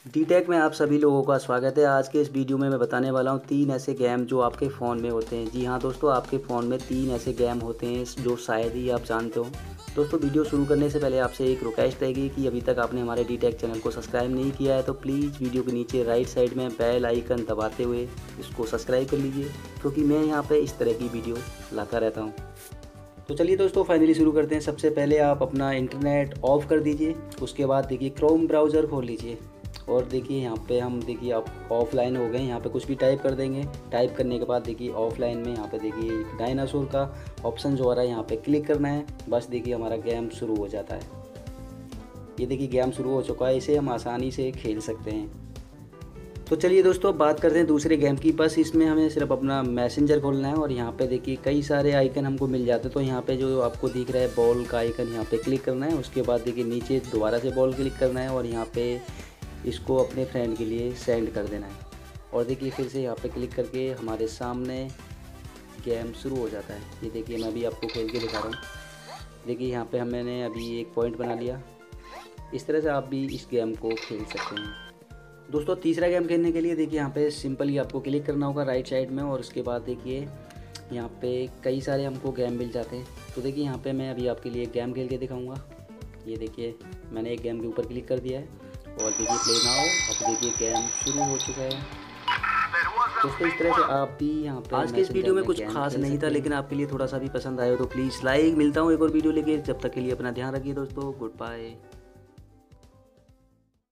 डीटेक में आप सभी लोगों का स्वागत है। आज के इस वीडियो में मैं बताने वाला हूँ 3 ऐसे गेम जो आपके फ़ोन में होते हैं। जी हाँ दोस्तों, आपके फ़ोन में 3 ऐसे गेम होते हैं जो शायद ही आप जानते हो। दोस्तों, वीडियो शुरू करने से पहले आपसे एक रिक्वेस्ट रहेगी कि अभी तक आपने हमारे डीटेक चैनल को सब्सक्राइब नहीं किया है तो प्लीज़ वीडियो के नीचे राइट साइड में बेल आइकन दबाते हुए इसको सब्सक्राइब कर लीजिए, क्योंकि मैं यहाँ पर इस तरह की वीडियो लाता रहता हूँ। तो चलिए दोस्तों, फाइनली शुरू करते हैं। सबसे पहले आप अपना इंटरनेट ऑफ़ कर दीजिए। उसके बाद देखिए क्रोम ब्राउज़र खोल लीजिए और देखिए यहाँ पे हम देखिए आप ऑफलाइन हो गए। यहाँ पे कुछ भी टाइप कर देंगे। टाइप करने के बाद देखिए ऑफलाइन में यहाँ पे देखिए डायनासोर का ऑप्शन जो आ रहा है यहाँ पे क्लिक करना है। बस देखिए हमारा गेम शुरू हो जाता है। ये देखिए गेम शुरू हो चुका है। इसे हम आसानी से खेल सकते हैं। तो चलिए दोस्तों, अब बात करते हैं दूसरे गेम की। बस इसमें हमें सिर्फ अपना मैसेंजर खोलना है और यहाँ पे देखिए कई सारे आइकन हमको मिल जाते हैं। तो यहाँ पे जो आपको दिख रहा है बॉल का आइकन, यहाँ पे क्लिक करना है। उसके बाद देखिए नीचे दोबारा से बॉल क्लिक करना है और यहाँ पे इसको अपने फ्रेंड के लिए सेंड कर देना है। और देखिए फिर से यहाँ पे क्लिक करके हमारे सामने गेम शुरू हो जाता है। ये देखिए मैं अभी आपको खेल के दिखा रहा हूँ। देखिए यहाँ पे मैंने अभी एक पॉइंट बना लिया। इस तरह से आप भी इस गेम को खेल सकते हैं। दोस्तों, तीसरा गेम खेलने के लिए देखिए यहाँ पे सिंपली आपको क्लिक करना होगा राइट साइड में और उसके बाद देखिए यहाँ पे कई सारे हमको गेम मिल जाते हैं। तो देखिए यहाँ पे मैं अभी आपके लिए एक गेम खेल के दिखाऊंगा। ये देखिए मैंने एक गेम के ऊपर क्लिक कर दिया है और देखिए प्ले नाउ। अब देखिए गेम शुरू हो चुका है। दोस्तों, इस तरह से आप भी यहाँ पे आज के इस वीडियो में कुछ खास नहीं था, लेकिन आपके लिए थोड़ा सा भी पसंद आया हो तो प्लीज़ लाइक। मिलता हूँ एक और वीडियो लेके। जब तक के लिए अपना ध्यान रखिए दोस्तों। Good bye.